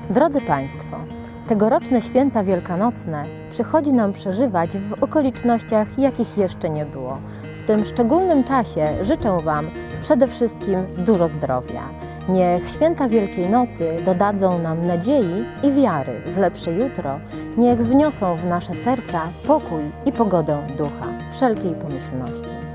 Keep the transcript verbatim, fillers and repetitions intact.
Drodzy Państwo, tegoroczne święta wielkanocne przychodzi nam przeżywać w okolicznościach, jakich jeszcze nie było. W tym szczególnym czasie życzę Wam przede wszystkim dużo zdrowia. Niech święta Wielkiej Nocy dodadzą nam nadziei i wiary w lepsze jutro. Niech wniosą w nasze serca pokój i pogodę ducha, wszelkiej pomyślności.